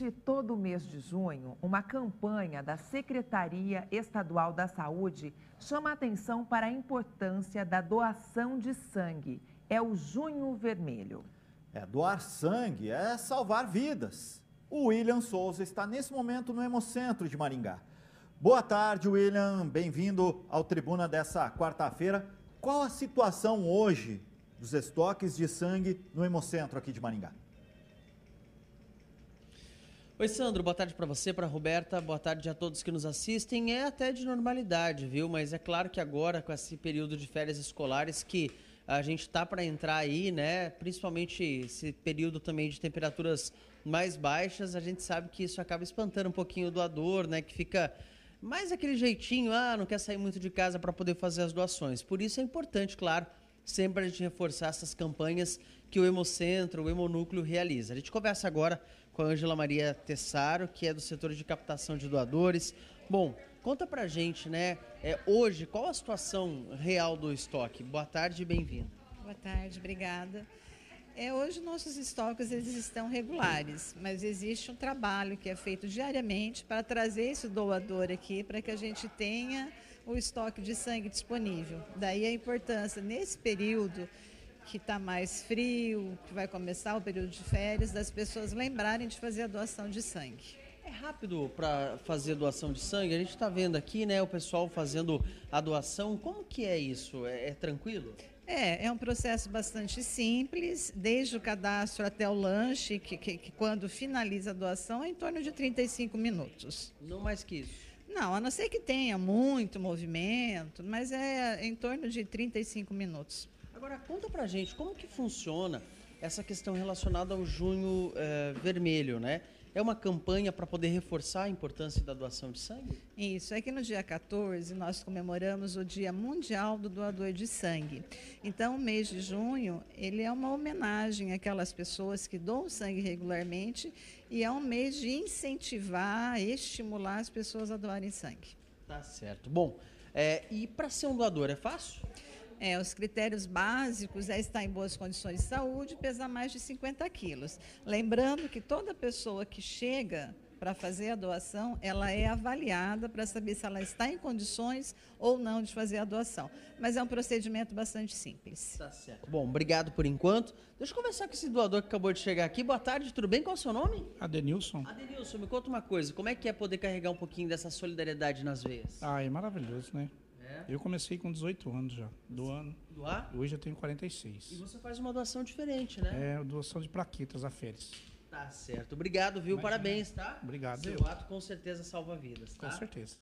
Durante todo o mês de junho, uma campanha da Secretaria Estadual da Saúde chama a atenção para a importância da doação de sangue. É o Junho Vermelho. Doar sangue é salvar vidas. O William Souza está nesse momento no Hemocentro de Maringá. Boa tarde, William. Bem-vindo ao Tribuna dessa quarta-feira. Qual a situação hoje dos estoques de sangue no Hemocentro aqui de Maringá? Oi, Sandro, boa tarde para você, para a Roberta, boa tarde a todos que nos assistem. É até de normalidade, viu? Mas é claro que agora, com esse período de férias escolares que a gente tá para entrar aí, né? Principalmente esse período também de temperaturas mais baixas, a gente sabe que isso acaba espantando um pouquinho o doador, né? Que fica mais aquele jeitinho, não quer sair muito de casa para poder fazer as doações. Por isso é importante, claro, sempre a gente reforçar essas campanhas que o Hemocentro, o Hemonúcleo realiza. A gente conversa agora com a Ângela Maria Tessaro, que é do setor de captação de doadores. Bom, conta pra gente, né, hoje, qual a situação real do estoque? Boa tarde e bem-vindo. Boa tarde, obrigada. Hoje nossos estoques eles estão regulares, mas existe um trabalho que é feito diariamente para trazer esse doador aqui para que a gente tenha o estoque de sangue disponível. Daí a importância, nesse período que está mais frio, que vai começar o período de férias, das pessoas lembrarem de fazer a doação de sangue. É rápido para fazer doação de sangue? A gente está vendo aqui, né, o pessoal fazendo a doação. Como que é isso? É tranquilo? É um processo bastante simples, desde o cadastro até o lanche, que quando finaliza a doação é em torno de 35 minutos. Não mais que isso? Não, a não ser que tenha muito movimento, mas é em torno de 35 minutos. Agora, conta pra gente como que funciona essa questão relacionada ao Junho Vermelho, né? É uma campanha para poder reforçar a importância da doação de sangue? Isso, é que no dia 14 nós comemoramos o Dia Mundial do Doador de Sangue. Então, o mês de junho, ele é uma homenagem àquelas pessoas que doam sangue regularmente e é um mês de incentivar, estimular as pessoas a doarem sangue. Tá certo. Bom, e para ser um doador é fácil? Os critérios básicos é estar em boas condições de saúde e pesar mais de 50 quilos. Lembrando que toda pessoa que chega para fazer a doação, ela é avaliada para saber se ela está em condições ou não de fazer a doação. Mas é um procedimento bastante simples. Tá certo. Bom, obrigado por enquanto. Deixa eu conversar com esse doador que acabou de chegar aqui. Boa tarde, tudo bem? Qual é o seu nome? Adenilson. Adenilson, me conta uma coisa. Como é que é poder carregar um pouquinho dessa solidariedade nas veias? É maravilhoso, né? Eu comecei com 18 anos já, doando. Doar? Hoje eu tenho 46. E você faz uma doação diferente, né? Doação de plaquetas aféres. Tá certo. Obrigado, viu? Imagina. Parabéns, tá? Obrigado. Seu ato com certeza salva vidas, tá? Com certeza.